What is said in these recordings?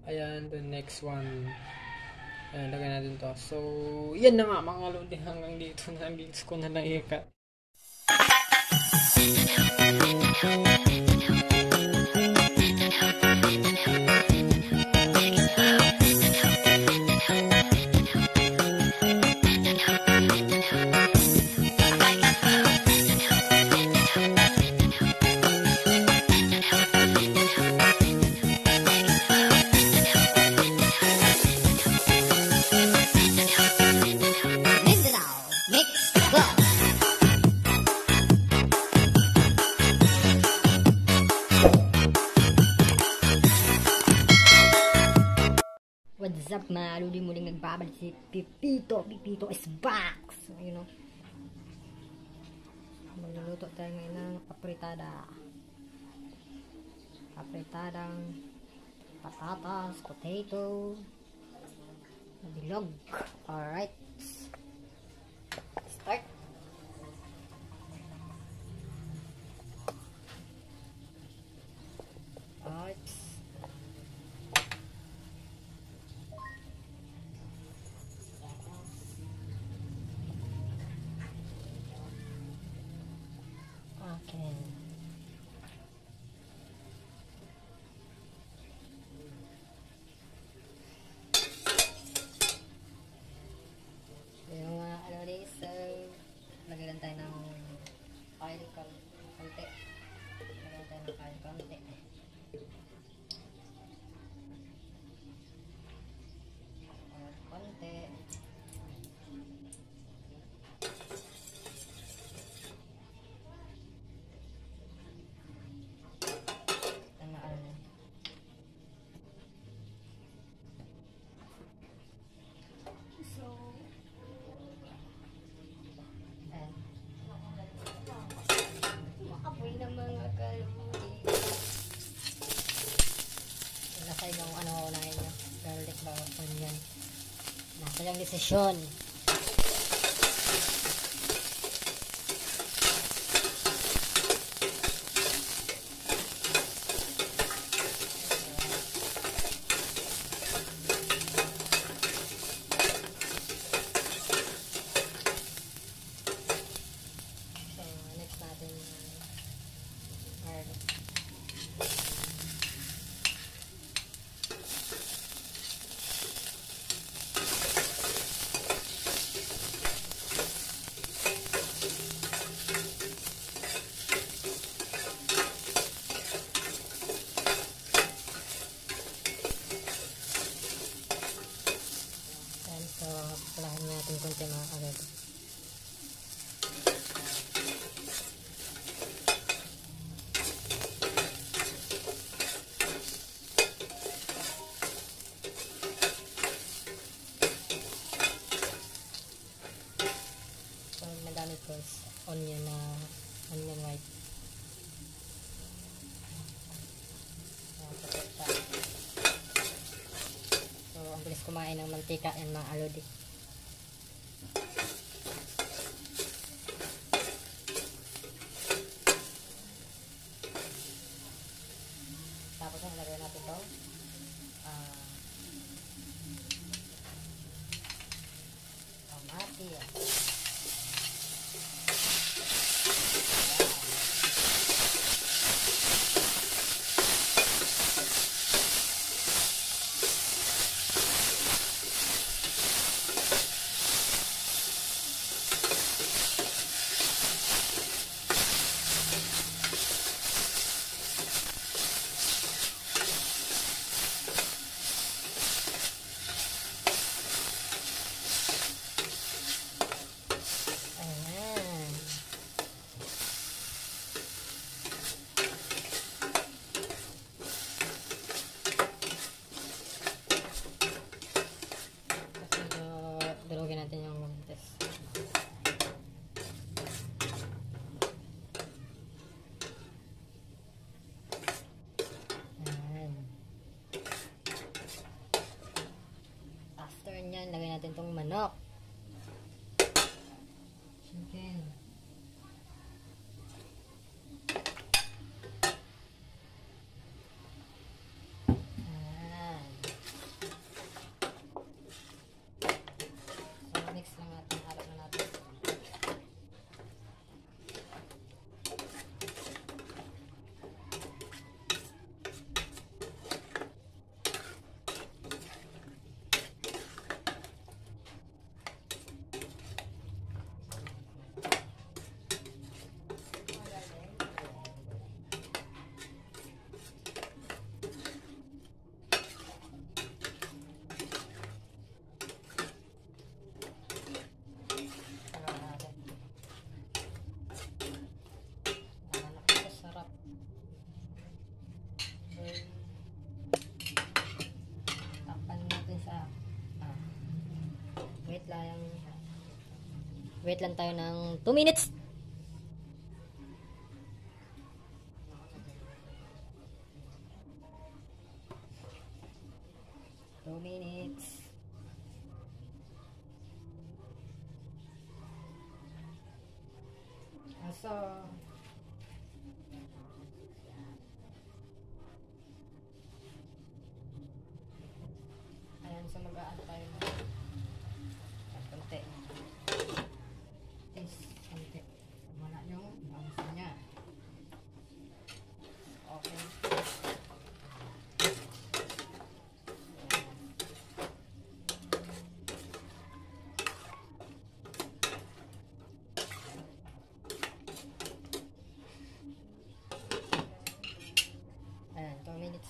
Ayan, the next one. Ayan, lagay natin to. So, yan na nga mga lodi. Hanggang dito na lang. Dito ko na lang ikat. What's up mga lodi, muling nagbabalik si Pipito. Pipito is back. So, you know, magluluto tayo ngayon ng apritada. Apritadang patatas, potato, bilog. Alright, start. Alright. Okay. Yung mga so lagyan lang tayo ng oil konti. Lagyan tayo ng oil konti. Oil konti. Nasa yung ano unahin nyo, garlic ba o onion, nasa yung desisyon. So next natin garlic. So, palahan natin konti mga agad. So, nagamit ko is onion white. So, ang bilis kumain ng mantika yan mga alodi. Tapos ang lagay natin ito kamatis. Yan, lagay natin tong manok. Chicken. Wait lang tayo ng 2 minutes. So, ayan, so mag-aano tayo ng konti. Is, konti. Wala yung gusto niya. Okay. Ayan, 2 minutes.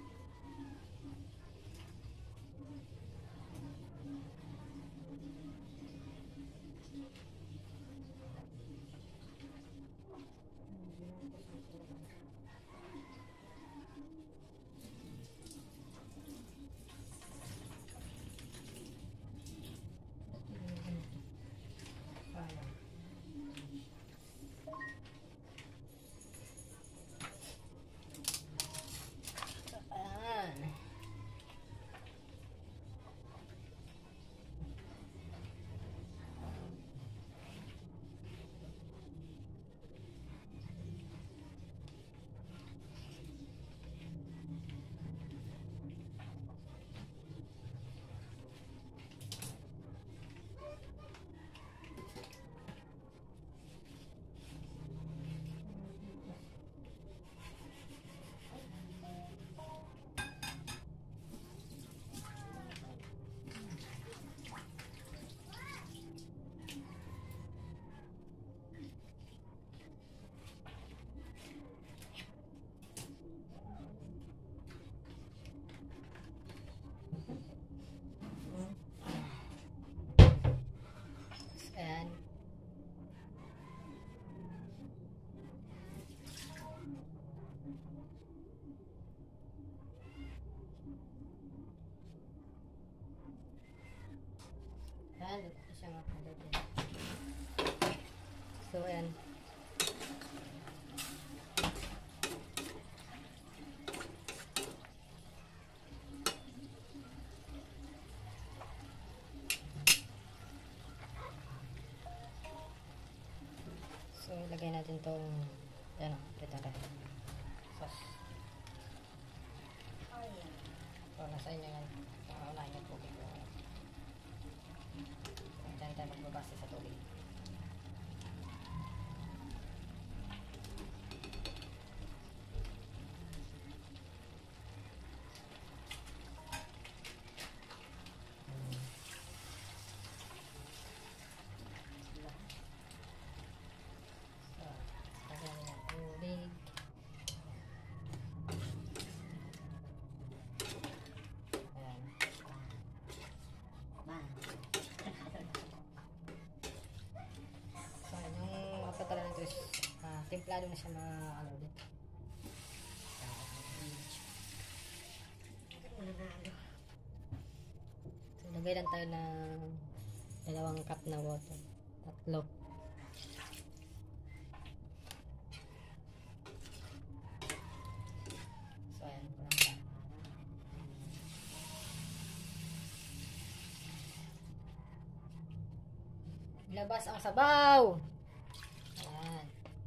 Ayan. Ayan, ito siya mga kaluluwa. So, ayan. So, ilagay natin itong yan o, pritara. Sauce. So, nasa inyo yan. Unahin yung tubig ko. Diyan tayo magbabase sa tubig. Templado na siya mga ano ulit. So, lagay lang tayo ng 2 cup na water. 3. So, ayan. Ilabas ang sabaw! Ayan.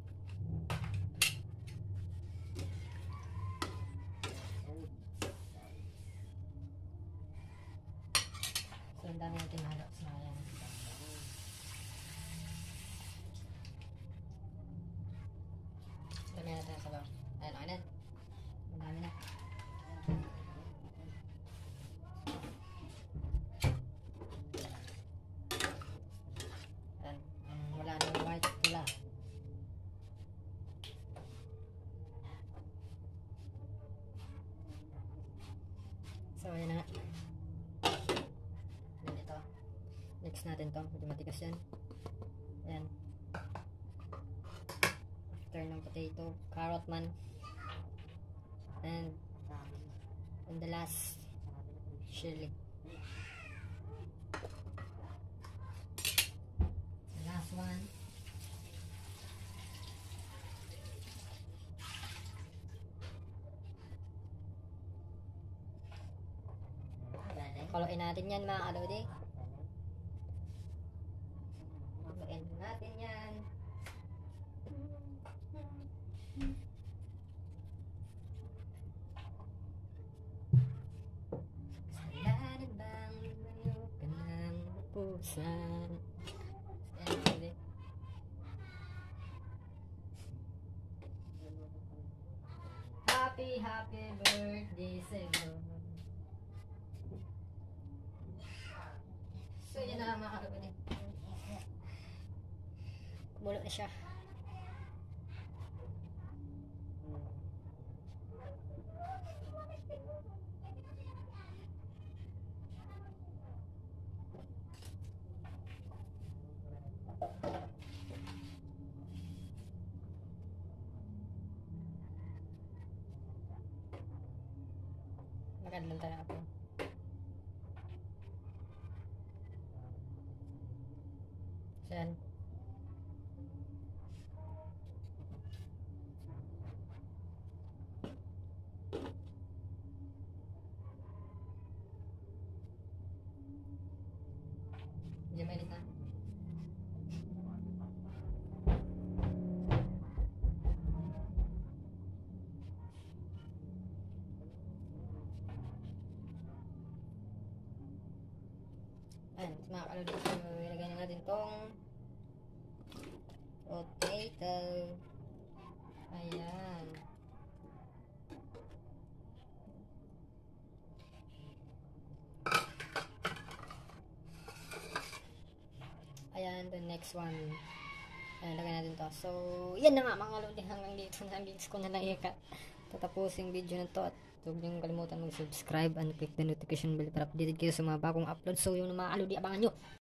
So, ang dami natin halap sa ayan. Dami natin ang sabaw. Ayan, okay na. Ang dami na. Ayan. Wala nang white pula. So, ayan na nga. Ito. Next natin to. Medyo matigas yan. Ayan. After ng potato, carrot man. And the last, chili. Ayan. next one. Paluin natin yan mga kalodi. Paluin natin yan. Kasalanan bang lumayo ka ng pusan? Ayan, kalodi. Happy birthday sa'yo. So yun na mga kalodi. Kumulo na siya. Magandang tayo ako. Yan. Diyan mainit na. Ayan, mga kalodi, so ilagay na natin tong potato. Ayan. Ayan, the next one. Ayan, lagay natin to. So, yan na nga mga kalodi, hanggang dito na. Hanggang ko na lang tatapusin video na to. At huwag niyong kalimutan mag-subscribe and click the notification bell para updated kayo sa mga bagong upload. So, yung mga kalodi, abangan nyo.